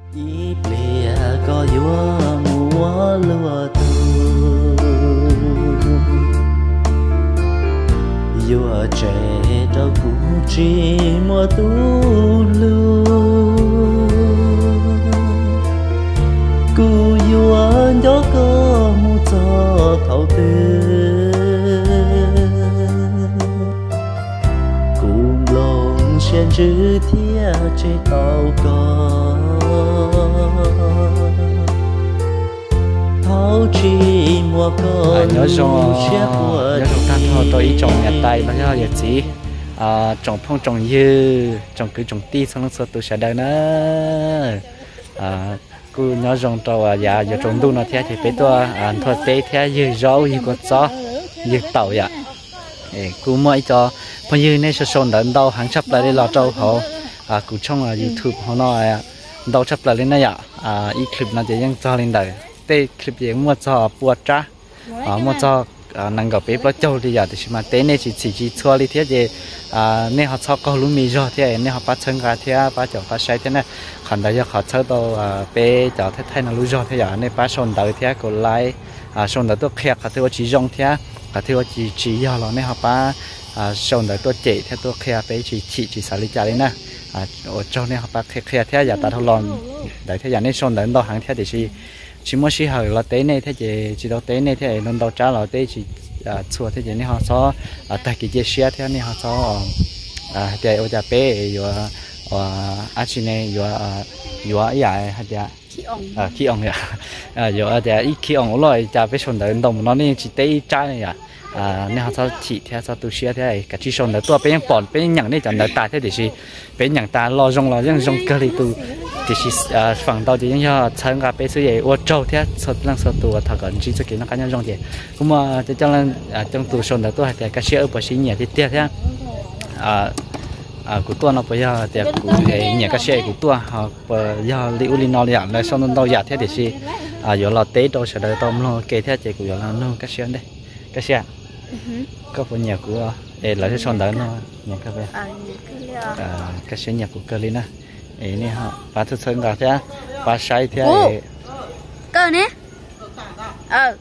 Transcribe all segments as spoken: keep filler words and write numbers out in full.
ít lìa có vua múa lúa tu vua trẻ đâu cũng chỉ mùa tu lu cu vua gió có mu cho thâu tư cùng lòng xuyên chữ thiên chế tàu có à, nhớ rồi nhớ rồi ta thôi tôi ý trồng nhà tay nó nhớ gì gì à, trồng phong trồng dư trồng cứ trồng ti xong rồi tôi sẽ đây nữa à, cứ nhớ rằng trâu dạ giờ trồng đu nó thế thì bé tôi à thôi bé thế dư rau dư con chó dư tàu vậy cứ mỗi cho bây giờ này sẽ xong đến đâu hàng chấp lại đi lò trâu họ à cứ trong là YouTube họ nói đâu chấp lại lên này ạ à ít clip nó chỉยังcho lên đây tê clip gì mua cho bùa trá à mua cho năng gặp bé bao châu đi giờ thì mà tê này chỉ chỉ chỉ xua đi thế gì à nên họ cho câu lúa mì rồi thế nên họ bắt chân gà thế bắt chậu bắt say thế này còn đây họ chơi đâu bé chậu thế thay nó lúa rồi thế giờ nên bắt sồn đợi thế còn lại à sồn đợi tôi khẹt cả thứ chỉ rong thế cả thứ chỉ chỉ giờ rồi nên họ bắt à sồn đợi tôi chạy thế tôi khẹt bé chỉ chỉ chỉ xả đi trả đi nè à ở trong này họ bắt khẹt thế giờ ta thâu lon đợi thế giờ nên sồn đợi đâu hàng thế thì chỉ chỉ muốn xí hở là tế này thế chỉ chỉ đâu tế này thế nên đâu trả là tế chỉ chùa thế chỉ nên họ so tại cái chia sẻ thế nên họ so à để ở nhà bé rồi à chị này rồi rồi ấy à hay là à khi ông à rồi ở nhà ít khi ông rồi nhà bé xong đời đồng nó nên chỉ tế trái này à à nên họ so chỉ theo so tu sửa thế cái chỉ xong đời tua bé bọn bé nhận này chẳng đời tài thế thì chỉ bé nhận ta lo rong lo rong rong cơ đi tu thì làฝั่งtàu thì những cái chân gặp bé suy nghĩ ô châu thế sốt lăng sốt tù thằng gần chỉ cho cái nó cá nhân rong thì cũng mà cho trong trong tù sồn là tôi hay cái xe ở bờ xí nhẹ thì tiếc thế à à của tôi nó bây giờ thì của nhẹ cái xe của tôi họ bây giờ liu li nó liền lại xong tàu giặt thế thì xí à giờ là tết đâu sẽ đợi tôm lo kê thế chỉ của giờ là nó cái xe đây cái xe có phần nhà của để lại cái sồn đấy nó nhà cái về à cái xe nhà của cơ linh á ấy nè họ bà thức sơn cả thế bà say thế cơ nè ờ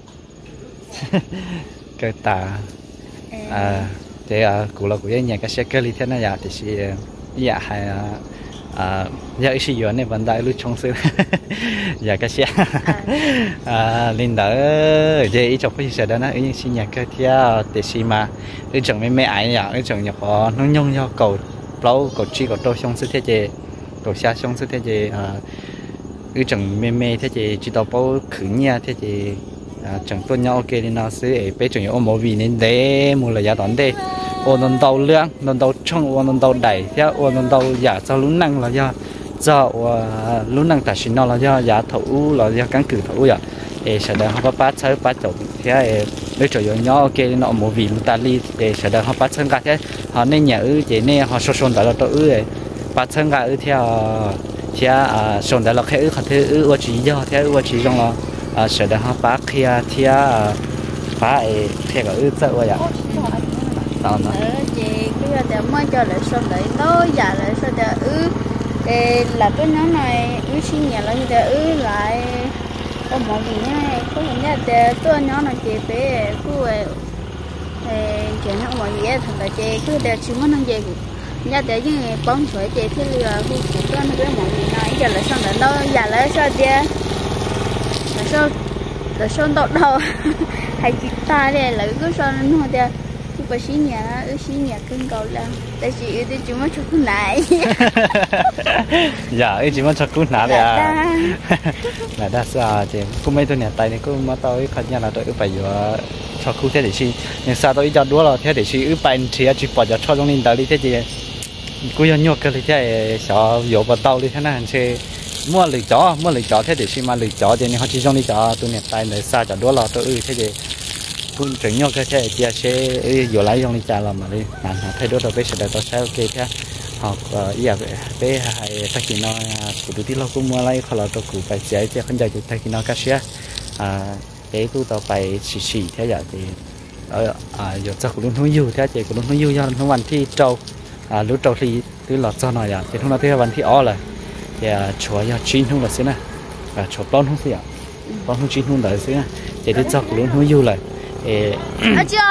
cơ tà à thế à cụ là cụ nhà cái xe cơ li thế này à thì chỉ dạ hay à giờ ý gì này vẫn đại lưu trong sự dạ cái xe à linh đỡ giờ ý chọc cái xe đó nó ý xin nhà cơ thế thì xí mà ý chẳng mấy mấy ai nhỉ ý chẳng nhập họ nó nhung nhau cầu lâu cầu chi cầu trâu trong sự thế gì cầu xa xong sự thế gì à cứ chẳng mê mê thế gì chỉ tao bao khử nhà thế gì à chẳng tuân nhau ok thì nó sẽ bé chẳng có một vì nên để một là giá đón đây ôn đồn đầu lương đồn đầu trong ôn đồn đầu đẩy thế ôn đồn đầu giả cho lún năng là do do lún năng tài sinh nó là do giả thủ là do cán cử thủ vậy để sẽ đợi họ bắt bắt chơi bắt chồng thế để cho nhau ok nó một vì ta đi để sẽ đợi họ bắt chân cả thế họ nên nhớ chỉ nên họ sốt sốt tại là tôi ư bắt chân cả ư theo theo à sốt tại là cái ư họ thế ư chỉ do theo ư chỉ trong là à sẽ đợi họ bắt kia theo bắt theo cái ư sợ vậy ạ đó nó chị cứ là mới cho lại sốt lại nó giả lại sao để ư là cái nhóm này ư xin nhà là như thế ư lại có một gì nhá có một nhà để tôi nhóm này chị bé cứ chuyện nó mọi gì thật là chị cứ để chỉ muốn ăn gì nhà để những bóng sỏi chị thì là cứ cũng có cái mọi gì này giờ lại xong là nó giờ lại sao chị là sao là sao đâu đâu hay chị ta đây là cứ sao nó thôi chị cứ bà xí nhà ở xí nhà cưng cầu là tại chị yêu chỉ muốn chụp cái này dạ chỉ muốn chụp cái này à là đã sao chị cũng mấy tôi nhà tay này cũng mà tôi khát nhà là tôi phải vừa cho khu thế để chi nhưng sao tôi cho đua là thế để chi ư bàn thì chỉ bỏ cho cho trong linh đạo đi thế gì cứ yêu nhau cái thế sợ vô vào tàu đi thế nào chứ mua lịch chó mua lịch chó thế để chi mà lịch chó thì họ chỉ trong lịch chó tôi nhà tay này sao cho đua là tôi ư thế gì cũng chuyển nhau cái thế chia sẻ vô lại trong lịch chó là mà đi làm thay đổi rồi bây giờ tôi sẽ ok thế học ý là bé hay thay khi nó của tôi tí lo cũng mua lại hoặc là tôi cũng phải chạy chứ không chạy được thay khi nó cái xe à để tôi tao phải xì xì thế vậy thì ở à giờ cho cũng nuôi yêu thế chị cũng nuôi yêu cho nóวันที่ trâu à lúc trâu thì cứ lọt cho nó vậy thì không nói thếวันที่ ó là thì chúa ya chín không là xí nè và chúa plon không xí à plon không chín không là xí nè thì đi cho luôn không yêu lại ê à chưa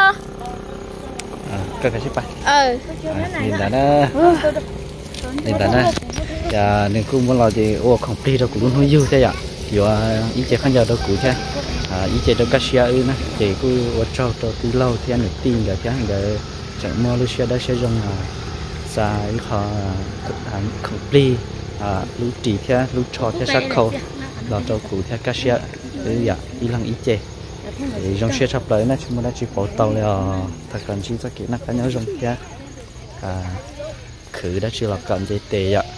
à cái cái gì vậy ờ nhìn đã đó nhìn đã đó và nên cũng muốn là thì ô không đi đâu cũng luôn không yêu thế ạ giờ ý chế khán giả đâu cũng thế à ý chế đâu cá xia ư nè thì cứ ô trâu trâu từ lâu thì anh được tin rồi thì anh được chẳng mua lúc xia đã sẽ dùng à xa ý họ anh không đi à lúc chỉ thế lúc cho thế sát khâu đó trâu cũng thế cá xia ư dạ ý lăng ý chế thì dùng xia sắp tới nè chúng ta đã chỉ bỏ tàu là thật cần chỉ cho kỹ năng cá nhớ dùng thế à khử đã chỉ là cần dây tệ ạ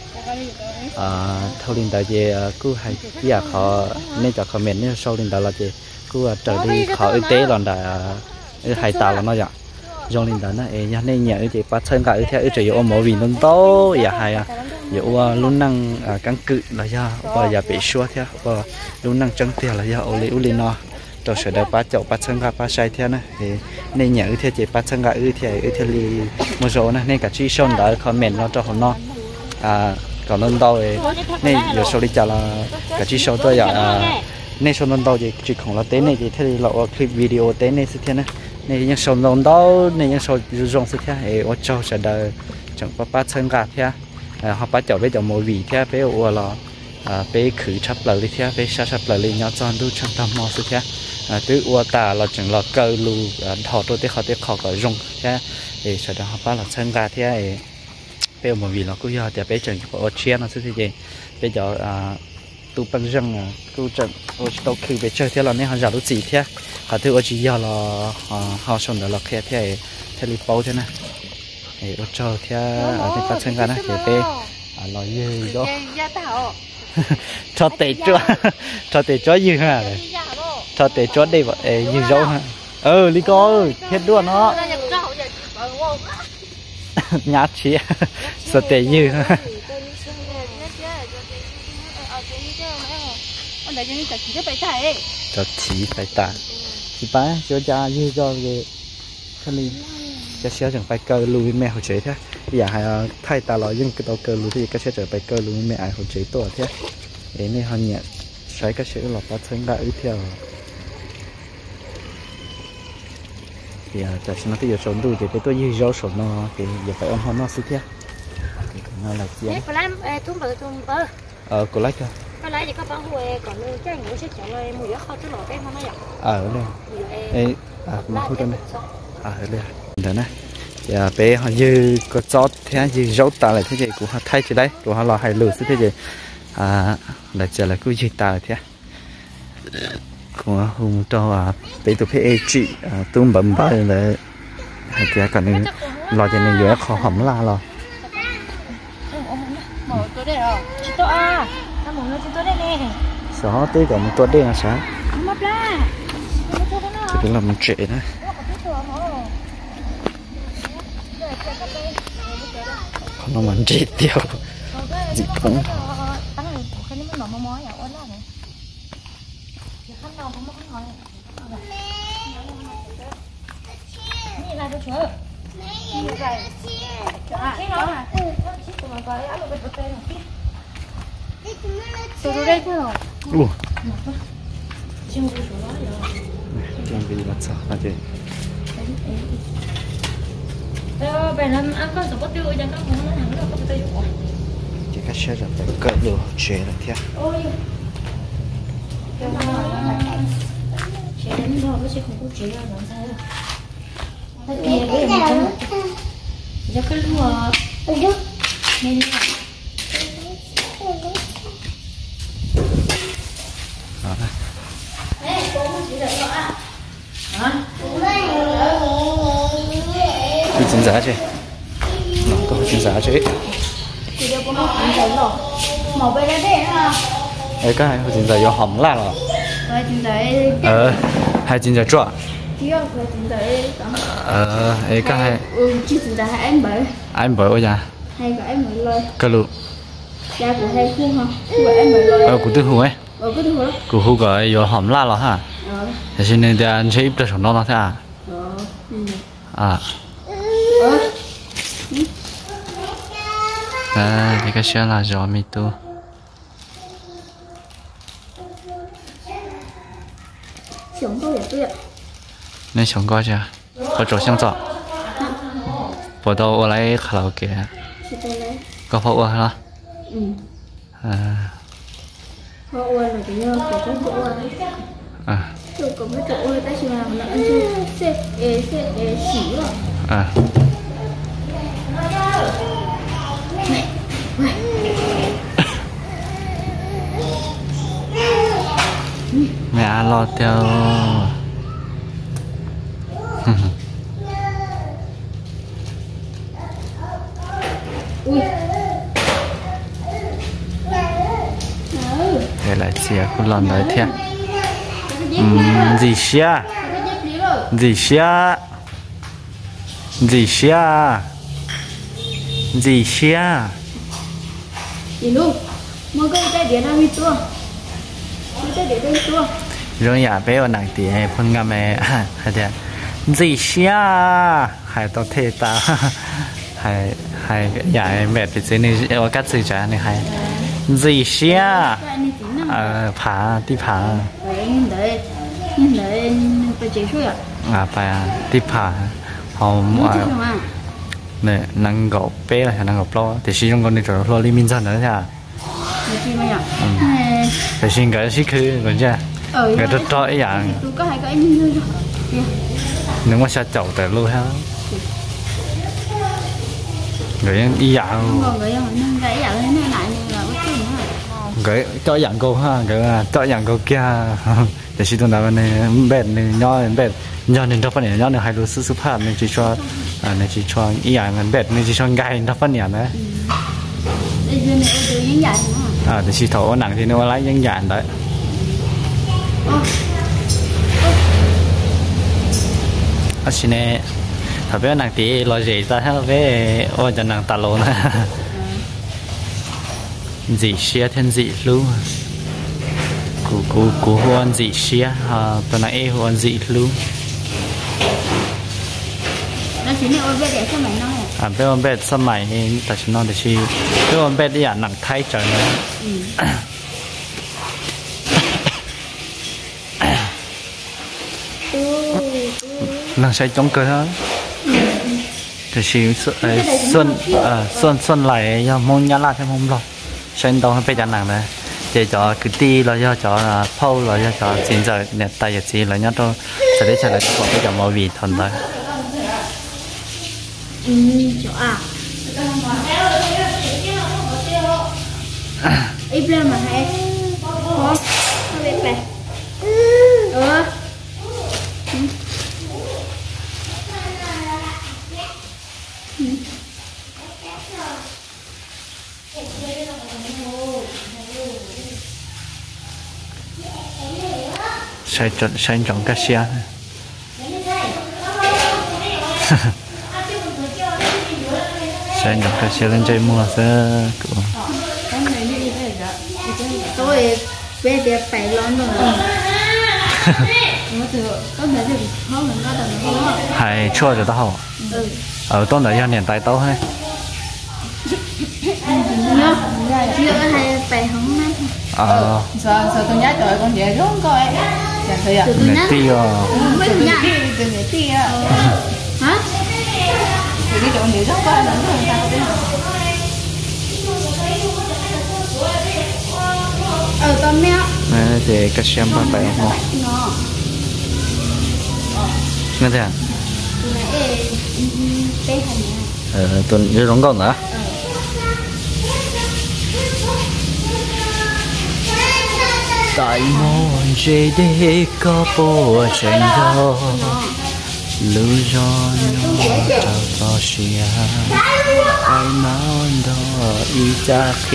à thâu linh đại gì cứ hay giờ họ nên cho comment nên sau linh đại là gì cứ trở đi họ y tế lần đại hay tạo là nó vậy trong linh đại nó ấy nên nhớ gì bắt chân cả theo chỉ có mỗi vì nó tốt ya hay à dụ luôn năng căng cự là do và giờ bị xua theo và luôn năng chân tiền là do oli oli nó rồi sẽ được bắt chậu bắt chân cả bắt sai theo này thì nên nhớ theo chỉ bắt chân cả ư theo ư theo li một số này nên cả chỉ xong đã comment nó cho họ nó à còn nên đâu thì nên giờ sau đi chả là cả chỉ sau tôi giờ nên sau nên đâu thì chỉ không là tên này thì thế thì lộ clip video tên này sẽ thế này nên những sau nên đâu nên những sau dùng sẽ thế thì ở châu sẽ đợi chẳng có bắt chân cả thế họ bắt chậu với chậu mồi vị thế với ở là với khử chắp lời thế với sa chắp lời nhau chọn đu trong tâm mò sẽ thế từ ở ta là chẳng là cơ lu thọ tôi tới họ tới họ có dùng thế thì sau đó họ bắt là chân cả thế bây giờ vì nó cứ giờ thì bây giờ có chia nó sẽ gì bây giờ à tụ băng răng à cứ trận ở đâu khi về chơi thế là nên họ giả lúc gì thế họ thứ ở chỉ giờ là họ xong rồi là kia thế thế li bao thế này thì ở chơi thế ở trên phát sinh ra này thì bây à nói gì đó cho tệ chúa cho tệ chúa gì hả cho tệ chúa đây vậy gì dấu hả ừ đi coi hết đua nó nhát chí sợ tệ như cho chí phải tạ thì ba cho cha như cho cái thân đi cho xe chẳng phải cơ lùi mẹ hồi chế thế giờ hay thay ta nói nhưng cái tàu cơ lùi thì cái xe trở phải cơ lùi mẹ ai hồi chế tổ thế để nên họ nhẹ xoáy cái xe lọt vào thân đại theo thì tại sao nó bây giờ sống đủ thì cái tôi như rau sống nó thì giờ phải ăn hơn nó xí thế nó là gì ờ cô lấy cơ cái lấy thì có bao nhiêu còn cái ngủ sẽ chọn lại mùi khó chứ lọt cái không nó dọc ờ đây ê à mà thôi đây à đây đây này thì bé họ như có chót thế như rau ta lại thế gì cũng họ thay thì đấy cũng họ là hay lừa thế gì à là giờ là cứ gì ta thế của hùng cho à bị tụi phe chị tung bấm bay là thì cả nên lo cho nên giờ khó hỏng la lo sáu tới cả một tuần đây là sao thì là mình trễ đó còn nó mình trễ tiêu gì cũng ủa chẳng bị mất sao là gì chỉ cách xe phải cỡ đồ chế là thế chế đến rồi chứ không có chế là làm sao giờ cái lúa nên đi chính giá chứ nó có chính giá chứ màu bên đây hả ấy cái hai chính giá có hỏng là rồi hai chính giá ờ hai chính giá chua ờ ấy cái hai ừ chỉ chính giá hai anh bảy anh bảy ôi già hai cái em bảy lời cái lụ cha của hai khu hả của em bảy lời ờ của tư hữu ấy ờ của tư hữu của hữu cái có hỏng là rồi hả ờ thế cho nên thì anh sẽ ít được sống nó thế à ờ à à thì cái xe là gió mi tu 熊狗也对。 那熊狗去，我走向走。我到我来卡拉 OK。 是的嘞。 có phẫu hả? Ừ. À. Phẫu là cái nhớ của cái phẫu à. Tôi có mấy phẫu ta chỉ làm là ăn chơi sẽ sẽ sẽ xỉ rồi. À. Mẹ lo theo. Ui. Đây là chia của lần đấy thế. Ừm, gì xia? Gì xia? Gì xia? Gì xia? Gì luôn? Mua cái cái điện nào hít tua? Cái điện đâu hít tua? Rồi nhà bé ở nặng tí hay phun ngâm ấy hay thế. Gì xia? Hay tao thế ta. Hay hay nhà mẹ bị thế này ở cắt gì chả này hay. Gì xia? Ờ, phá, đi phá. Đấy, đấy, đấy, phải chế suy à? À, phải à, đi phá. Không, à, nè, năng gạo bé là năng gạo lo, thì sử dụng con này rồi lo đi minh dân nữa nha. Được chưa mày ạ? Thì xin cái gì cứ còn chưa? Cái rất to ấy dạng. Tôi có hai cái minh dân rồi. Nếu mà sao chậu tới luôn ha. Người ý dạng. Người người cái dạng thế này lại là có chuyện nữa. Cái cho dạng cô ha, cái cho dạng cô kia. Để xin tôi nói này bẹt này nhỏ bẹt nhỏ nên đó phần này nhỏ này hai đôi sư sư phạm nên chỉ cho à nên chỉ cho ý dạng bẹt nên chỉ cho gai đó phần này đấy. À thì chỉ thấu nặng thì nó lấy những dạng đấy. À xin nè, thằng bé nặng tí lo gì ta hết bé ôi cho nặng ta luôn á. Dị xia thiên dị luôn. Cú cú cú huân dị xia, à tao nói huân dị luôn. Nó chỉ là ôn bé để sao mày nói à? À bé ôn bé sao mày ta chỉ nói để chi bé ôn bé đi ăn nặng thay trời nữa. Nàng sẽ chống cơ hết. Thì chỉ xuân à xuân xuân lại do mong nhá la thêm mong lo. Xuân đông phải chán nặng đấy. Để cho cái tí là do cho là phâu là do cho xin giờ nè tay giờ gì là nhá tôi sẽ để trả lại cho cái cho mọi vị thuận đấy. Ừ, chỗ à. Ít lên mà hay. Khó. Không biết này. Ừ. Sai chọn sai chọn cái xe. Sai chọn cái xe lên chơi mua sẽ cũng. Tôi bé đẹp phải lon rồi. Hay chua rồi đó. Ở tôi đã年代到hay. Nhớ, chưa hay phải không mấy. Ờ. Sợ sợ tôi nhát trời con về rốn coi. Dạ thôi à. Người tiêu à. Mấy nhà. Từ người tiêu. Hả? Thì cái chỗ nhiều rốn coi nữa người ta biết. Ờ tôm mèo. Nè thì cái xem ba bảy không. Nghe thấy à? Ờ tuần như rong con nữa. Tại môn chế để có bộ tranh đó lưu gió nhỏ trao to xìa ai máu đó y cha kia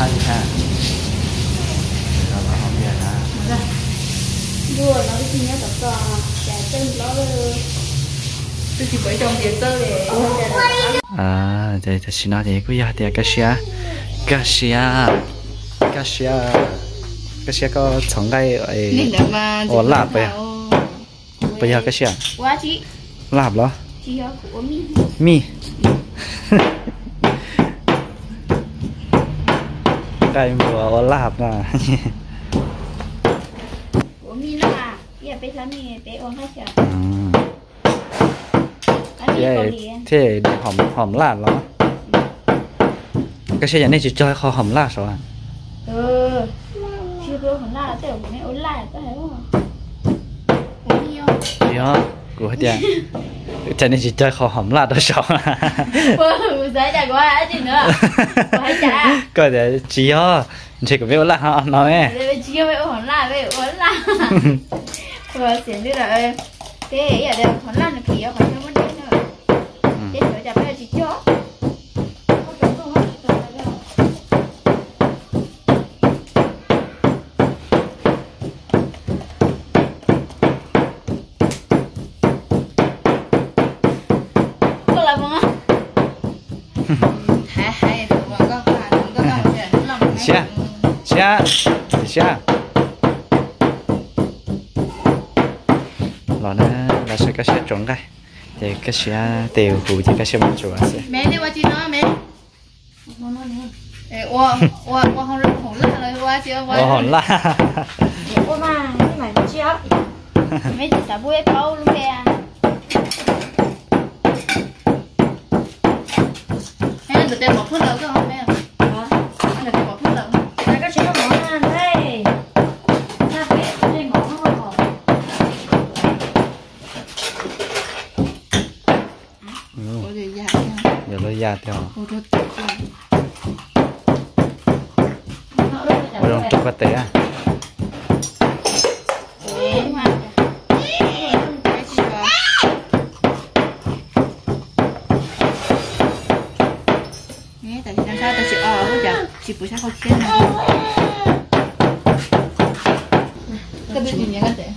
hai ha là không biết ha đua nó đi nhớ tập trò trẻ chân nó tôi chỉ bởi trong điện tơ để à đây thì xin nói thì cứ giờ thì cái xe cái xe cái xe cái xe có sống ngay ở lạp vậy bây giờ cái xe quá chị lạp đó chị ở của mi mi cái mùa ở lạp nè của mi nó à bây giờ bây giờ mi bé ôm hết chưa thế thế hỏng hỏng lạt lắm cái xe này chỉ chơi kho hỏng lạt rồi ừ chưa có hỏng lạt thế của mẹ ôm lạt có thấy không của mi không gì đó của hết tiền cái này chỉ chơi kho hỏng lạt đó sao ừ giải trả của ai chứ nữa của hai trả cái đấy chỉ đó chỉ có biết ôm lạt họ nói đấy chỉ có biết ôm lạt biết ôm lạt rồi xỉn đi rồi thế ở đây hỏng lạt là kỳ ở khỏi trong vấn đề nữa thế rồi chả phải chỉ cho xe xe xe rồi nó là sẽ cái xe trống cái thì cái xe đều hủ thì cái xe một chỗ sẽ mẹ đi qua chị nói mẹ我我我红红辣了，我就我红辣， 我嘛，你买不起啊？ 没吃啥不会包了呗？哎，这点毛铺了，个好没有？啊，那点毛铺了， 那个什么毛呢？对，那可以这毛很好。 我这压掉， 有了压掉， 我都掉掉。 我用这个带啊。 chỉ bữa sáng không chết nào. Cái bên gì nhá cái đấy.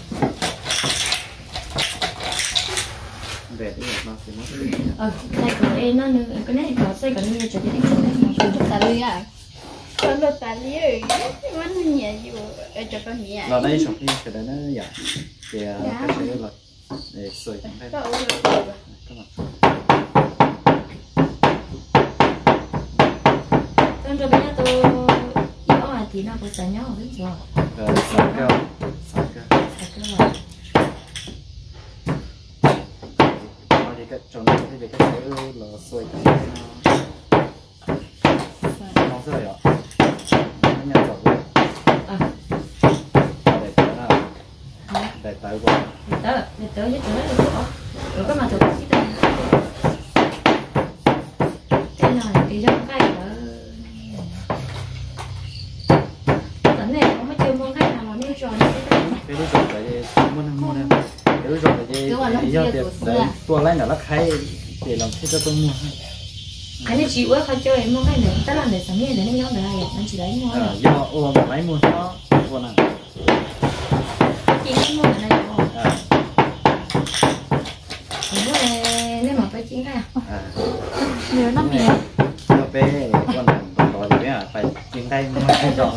Ờ, này của em nó nữa, cái này có xây còn như chỗ cái này nó chụp tà lưới à. Con đồ tà lưới, nó nhẹ gì ở chỗ con nhẹ. Là đây trong khi cái đấy nó dạ, thì cái sẽ là để sưởi trong đây. Con cho bây giờ tôi yếu à thì nó có sẵn nhau biết rồi. Rồi, sáu keo, sáu keo. Sáu keo rồi. Nói thì cái trong này thì cái sẽ là sưởi trong đây nó nó rơi ạ. Nó nhận rồi. À. Để tới nào. Để tới qua. Để tới, để tới với tới được không? Rồi cái mà tụi con cái tên. Thế này thì trong cái ở tận này có mấy chiêu môn khách nào mà nên rồi cái đối tượng tại muốn mua nè cái đối tượng tại lý do thì tua lấy là lắc hay để làm thế cho tôi mua anh ấy chịu quá không chơi em mua cái nữa tất là để sắm nghe để nó nhóm được hay anh chỉ lấy mua à do ôm lấy mua nó con nào chị lấy mua ở đây không à mua này nếu mà phải chiến cái à Nếu nó mì cho bé con nào còn rồi bé à phải chiến tay mua hay rồi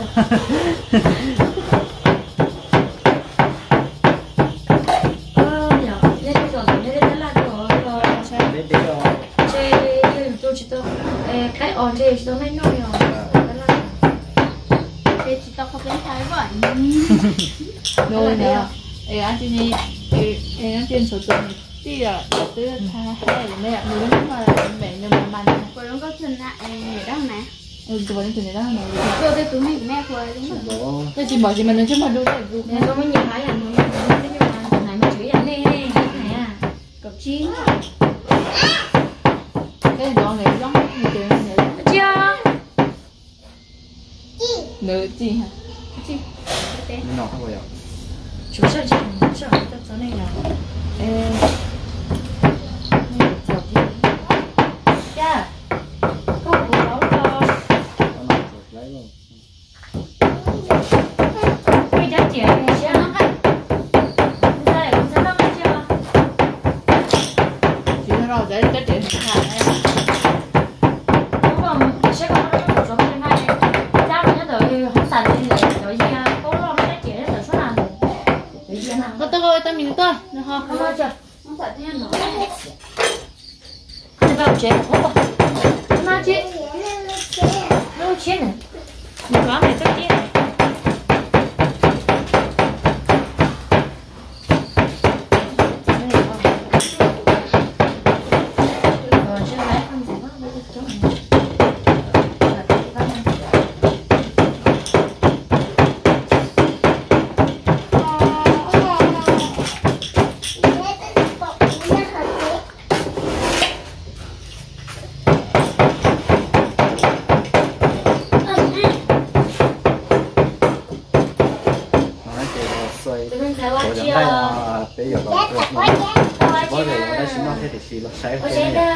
cái ổn để cho nó nói rồi cái chị tao không biết thái vậy rồi nè ê anh chị nhi ê anh chị số tuần thì là từ hai hai mẹ người nó mà mẹ nhưng mà mình cô nó có tin lại người đó nè ừ cô nó tin này đó nè cô cái túi mình mẹ cô đúng rồi cái chị bảo chị mình chứ mà đâu phải vụ nè có mấy nhiều cái là nó nhưng mà này mà chửi anh đi này à cậu chín cái đó này giống như thế này chưa nữ gì hả chị nó nào không vậy chú sợ chị sợ cái chỗ này là ê chọc đi cha có của nó cho không bao giờ không phải thế nào không bao giờ không bao không bao giờ đâu chết này mình nói này rất tiếc bây giờ còn được mà bố thì nó xin nó thế thì xí nó sai cái này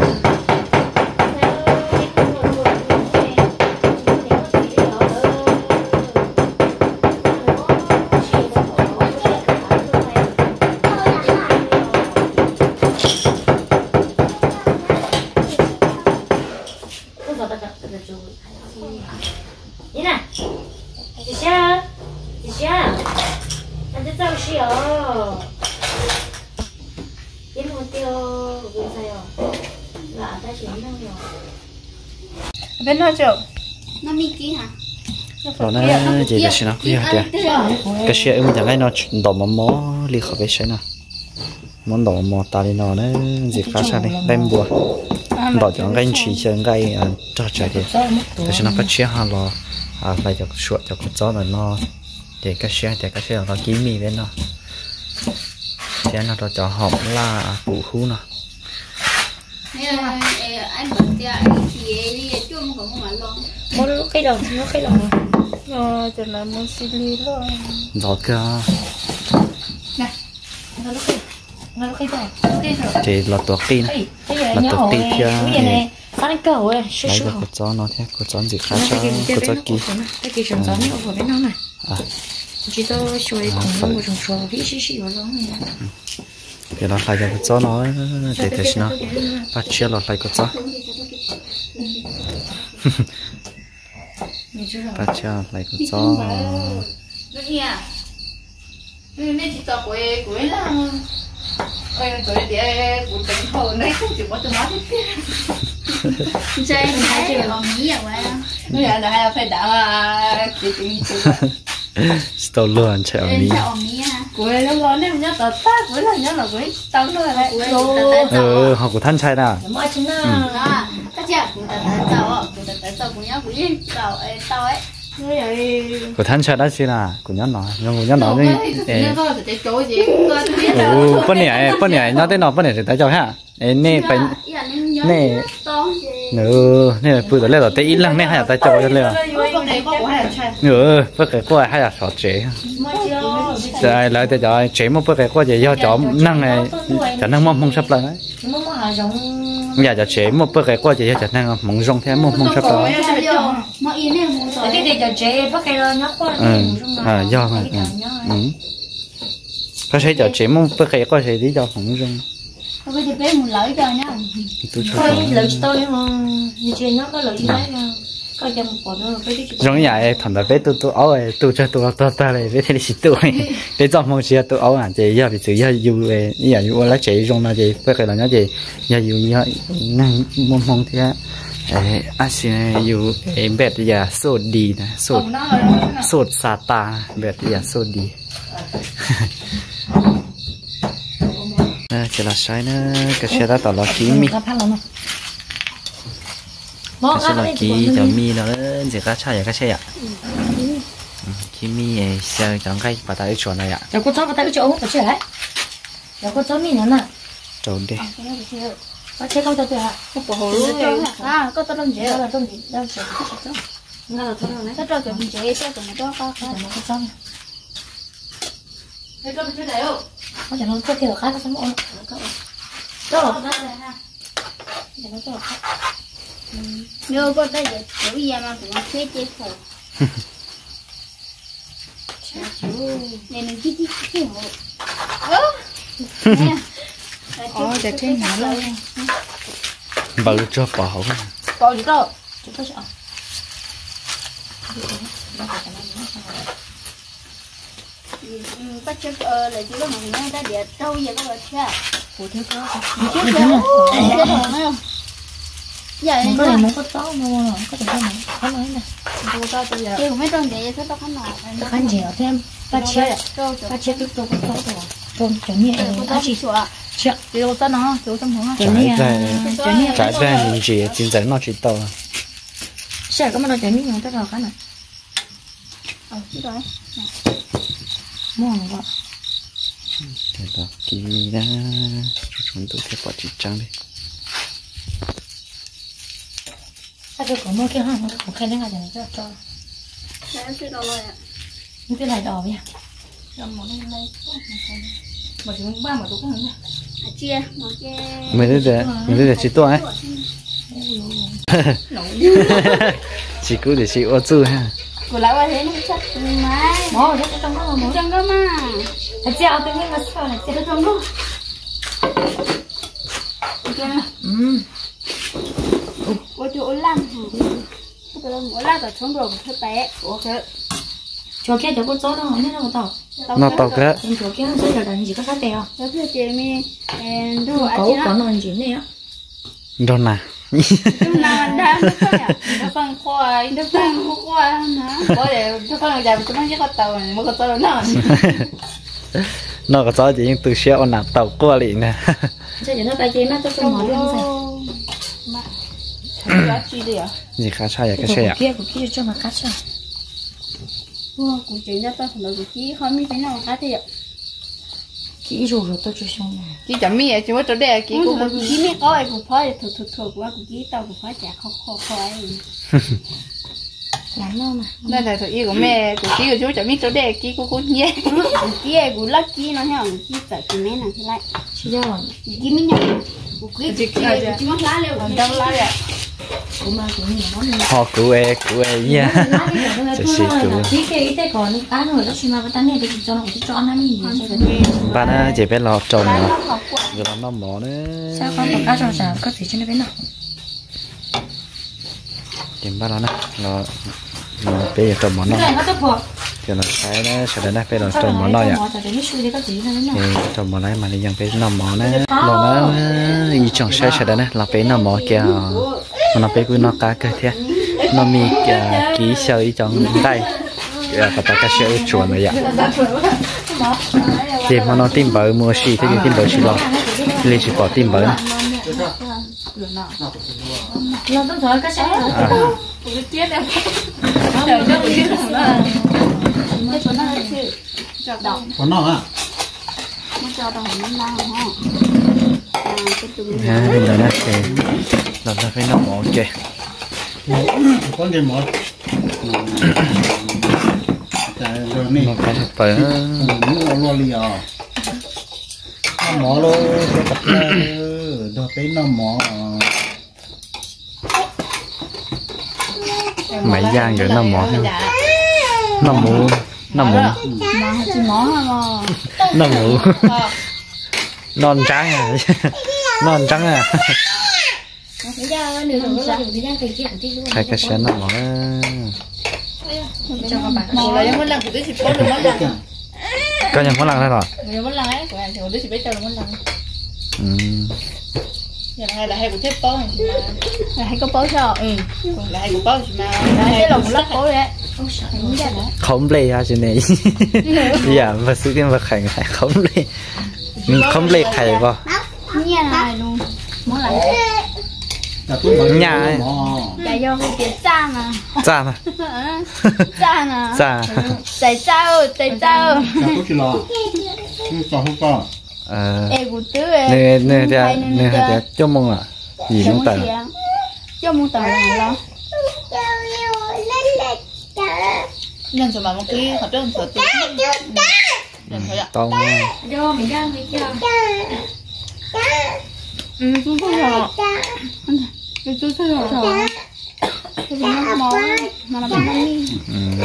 你呢？姐姐，姐姐，咱这早些哦。你莫掉，我跟你说，là ta chuyển đâu rồi. Bên nó chịu. Nó mi kí hả? Rồi nó gì cái gì nó kia kìa. Cái xe em chẳng cái nó đổ mắm mó li khỏi cái xe nào. Món đổ mò ta đi nó nó gì khác sao đây? Đem bùa. Đổ cho cái chỉ chân cái cho chạy đi. Cái xe nó bắt xe hàng lo. À phải cho chuột cho con chó nó để cái xe để cái xe nó kín mì bên nó. Xe nó cho hộp là củ khu nó. Anh bận thì anh thì chung cũng mà lo. Muốn lúc cái đồng, lúc cái đồng. Ờ, cho là muốn xin đi lo. Rồi cơ. Này, nó lúc cái, nó lúc cái đồng. Thì là tuột tin. Là tuột tin kia. Cái này, sáng đến cầu ấy, sure sure. Lấy cái chó nó thế, cái chó gì khác cho cái chó kia. Cái kia chó nó ở bên nó này. À. Chỉ tôi xuôi cùng một种说，必须是有种的。 Thì nó lại cho chó nó để thế nó bắt chia nó lại cái chó. Bắt chia lại cái chó. Nên chỉ tao quay quay là ơi tôi để của tỉnh hồ này không chịu có tôi nói thế. Chơi hai chơi làm gì vậy? Bây giờ là phải đào cái chuyện gì tao luôn chạy ở mi. Quay nó ngon đấy, nhớ tao ta quay là nhớ là quay tao nó là quay. Ừ, học của thanh trai nào. Mọi chuyện nào. À, ta chơi của ta tao, của ta tao cũng nhớ của yên tao ấy tao ấy. Của thanh trai đó chứ là của nhớ nó, nhưng của nhớ nó đi. Ừ, bên này, bên này nhớ tới nó bên này thì ta cho ha. Nè phải nè nữa nè bữa đó là tới ít lần nè hay là ta cho cho lên nữa bữa cái qua hay là sọt chế rồi lại tới cho chế một bữa cái qua gì do cho năng này cho năng mong mong sắp lại giờ cho chế một bữa cái qua gì cho năng mong rong thế mong mong sắp lại cái gì cho chế bữa cái lo nhóc quá à do mà có thể cho chế một bữa cái qua gì đi cho mong rong. Tôi chỉ biết một lợi cho nhá. Thôi lợi tôi không, như chuyện nó có lợi gì đấy mà, có cho một phần nữa cái gì. Giống như vậy, thằng đó biết tôi tôi áo ấy, tôi cho tôi tôi tôi này biết thế gì tôi, biết trong mong chia tôi áo à, chỉ giờ bị chửi giờ yêu ấy, giờ yêu là chỉ dùng là gì, biết cái là nhớ gì, giờ yêu giờ năng mong mong thế á, à xin yêu em biết giờ sốt đi nè, sốt sốt sa ta, biết giờ sốt đi. Chỉ là sai nữa, cái xe đó tao là ký mi, cái xe là ký cho mi nó chỉ có chạy cái xe ạ, ký mi ấy xe chẳng cái bà ta đi chỗ này ạ. Giờ cô cháu bà ta đi chỗ phải chơi đấy, giờ cô cháu mi nữa nè. Trốn đi. Bà chơi không cho tôi hả? Không có hồ luôn. À, có tao làm gì? Đó là tôm gì? Đâu chơi cái gì? Nó là tôm này. Tao cho cái mình chơi chơi cái này đó có có. Nó có tôm. Thế có chơi đấy không? Nó chẳng nó có kiểu khác nó sống ổn. Đó. Để nó có khác. Nếu có tay giờ chủ nhà mà cũng chơi chơi thôi. Này mình chỉ chỉ chỉ hộ. Ơ. Ồ, để chơi nhỏ luôn. Bự cho bỏ. Bỏ gì đâu? Chúng tôi sợ. bắt chước ờ là chỉ có một người ta để trâu vậy có được chưa? Ủa thế cơ. Chứ chưa? Cái đồ nào? Dạ Có thể muốn có tóc mà có thể không có nói nè. đồ tao bây giờ. Cái mấy trâu để cho tao khăn nào. Khăn dẻo thêm. Bắt chết. Bắt chết tiếp tục có tóc rồi. Tôm chuẩn nhẹ. Tao chỉ sửa. Chưa. Cái đồ tao nó, đồ tao không. Trái ra trái ra nhìn gì chính dẫn nó chỉ to. Sẽ có mà nó chuẩn nhẹ nó tới rồi cái này. Ờ, chứ rồi. Mua hàng vậy. Thế đó, kỳ ra chúng tôi sẽ bỏ chỉ trắng đi. Sao tôi có mua cái hàng nó có khen đến ngày này cho. Em chưa đâu rồi ạ. Những cái này đỏ vậy. Làm món này đây. Mà chỉ ba mà tôi cũng nha. Chia, nó chia. Mình đây là mình đây là chỉ to ấy. Chỉ cứ để chị ô chu ha. Của lão ấy thế nó chắc mai. Bỏ ở trong đó mà. Trong đó mà. Hãy treo tự nhiên nó sao này treo trong đó. Ừ. Ôi chú ôn lắm. Tôi đang ngồi lát ở trong đồ của bé. Ok. Chỗ kia chỗ con chó đó không biết đâu tao. Nó to cái. Chỗ kia nó sẽ là gì có phát tèo. Đó là chị mi đồ ăn Có có non gì này á. Đâu nào. Chúng nào đang nó phải à? Nó phân khoai, nó phân khoai hả? Có để nó phân giờ chúng nó chỉ có tàu này, mới có tàu nó. Nó có cho chị từ xe ôn nạp tàu qua liền nè. Chứ nó cái gì nó tôi không hỏi luôn mà. Mà. Gì đi à? Gì khá sai cái xe ạ? Kia của kia cho mà cắt sao? Wow, cụ chỉ ra tao phải là cụ chỉ không biết thế nào cắt thì ạ. Kỹ rồi rồi tôi chưa xong này. Chỉ chấm mi à, chỉ mới chỗ đây kỹ cụ cụ chỉ mi có ai cụ phải thử thử thử của cụ chỉ tao cụ phải chả khó khó khó ấy. Lắm đâu mà. Đây là thử ý của mẹ cụ chỉ của chú chấm mi chỗ đây kỹ cụ cụ nhé. Cụ chỉ ai cụ lắc kỹ nó hả? Cụ chỉ tại cái mẹ nào thế lại. Chỉ cho rồi. Chỉ mi nhau. Cụ chỉ chỉ chỉ mất lá lên còn đâu lá đấy. Cụ mà cụ nhiều lắm. Họ cụ e cụ e nha. Chỉ xí cụ. Chỉ cái cái còn cái rồi đó xin mà cái này thì cho nó cũng cho nó gì vậy. Bạn á chỉ biết lọt trồng mà. Rồi làm nó mỏ nữa. Sao con có cá rau sao có thể cho nó bên nào? Tìm ba nó nè. Nó nó bây giờ trồng mỏ nó. Cái này nó tốt phở. Thì nó cái đó sẽ đến đây bây giờ trồng mỏ nó vậy. Thì trồng mỏ này mà đi dòng cái nó mỏ nó nó nó ý trồng sẽ sẽ đến đây là cái nó mỏ kia. Nó bé của nó cá cơ thế. Nó mi ký sợi ý trồng đây. Và ta cái sợi chuột này vậy. Thì mà nó tìm bờ mua xì thì tìm bờ xì lo. Lấy xì bỏ tìm bờ. Nóต้องthổi cái sợi. Cụ chết em. Trời đất ơi thằng đó. Cái chỗ nó chứ. Chọc đầu. Còn nó à? Nó cho tao hình nó lao hả? À cái tụi Ha, bây giờ nè, thì làm ra phải nó mỏ kìa. Con gì một? Rồi nè. Nó phải phải nó lo li à. Nó mỏ luôn, cái tập ra đó tới nó mỏ. mấy giang rồi nó mỏ theo. Nó mù, nó mù. mà chỉ mỏ mà. Nó mù. Non trắng à. Non trắng à. Hai cái xe nó mỏ. Mỏ là em muốn làm của đứa chỉ có được muốn làm. Có nhận muốn làm đây rồi. Mình muốn làm ấy, của anh thì đứa chỉ biết cho muốn làm. Ừ. Giờ này là hay của thép bó thì mà. Là hay có bó sao? Ừ. Là hay của bó thì mà. Là hay là một lớp bó đấy. Không lê ha chứ này. Dạ mà sự kiện vật hành phải không lê. Mình không lê thầy vào. Nhà này luôn. Muốn làm. Nhà ấy. Dạ do cái tiền cha mà. Cha mà. Cha mà. Cha. Tại sao? Tại sao? Sao có chuyện lo? Sao không có? Ờ. Em cũng tứ em. Nè nè nè nè nè cho mong à. Gì nó tờ. Cho mong tờ là lo. Nhân cho mà một cái họ trơn sợ tôi. Tao. Cho mình ra mình cho. Ừ, tôi thấy rồi. Tôi thấy rồi. Tôi nó mò mà nó bắn đi. Ừ.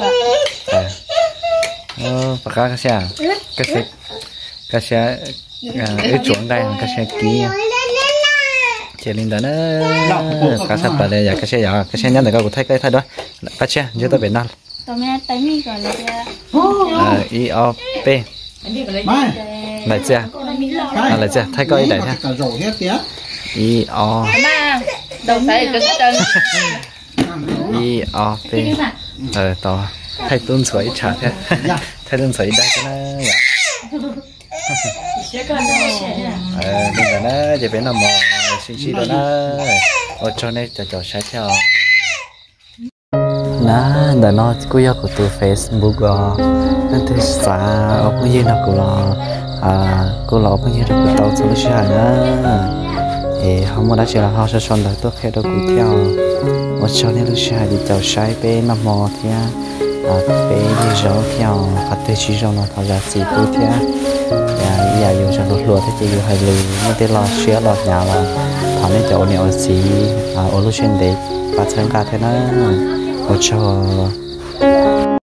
Ờ, bạc cá xe. Cái xe cái xe ở chuồng đây cái xe kia. Chị linh đó nó cái xe bả đây cái xe nhỏ cái xe nhắn được cái của thay cái thay đó. Bắt xe, giờ tao về nào. tao mẹ tay mi gọi là ờ i o p mai lại chưa à lại chưa thay coi đại cả rổ hết tía i o mà đầu phải cái chân i o p ờ to thay tuôn suối trả thế thay tuôn suối đây cái này ờ nên là nó chỉ biết là mò xí xí đó nó ở cho nên cho cho sai theo nó đã nó cứ yêu của từ Facebook đó nên thì xả ở cái gì nó cũng là à cũng là cái gì nó cũng tao xử lý nữa thì không có đã chỉ là họ sẽ chọn được tốt khi đó cũng theo một cho nên lúc sau thì cháu sai bên nằm mò thì à bên như gió theo phát tới chỉ trong nó thao ra gì cũng theo và giờ dùng sản phẩm lúa thì chỉ dùng hai lúa nhưng thì lo sữa lo nhà là thằng này cháu này ở gì à ở lúc trên đấy bắt chân cả thế nào một cho